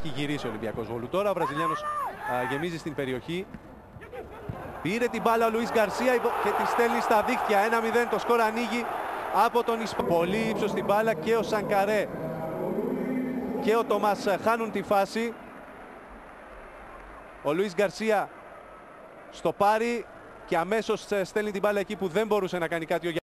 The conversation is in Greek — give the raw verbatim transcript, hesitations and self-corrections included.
έχει γυρίσει ο Ολυμπιακός Βόλου. Τώρα ο Βραζιλιάνος α, γεμίζει στην περιοχή. Πήρε την μπάλα ο Λουίς Γκαρσία και τη στέλνει στα δίχτυα. ένα μηδέν, το σκορ ανοίγει από τον Ισπανό. Πολύ ύψος στην μπάλα και ο Σανκαρέ και ο Τομάς χάνουν τη φάση. Ο Λουίς Γκαρσία στο πάρει και αμέσως στέλνει την μπάλα εκεί που δεν μπορούσε να κάνει κάτι ο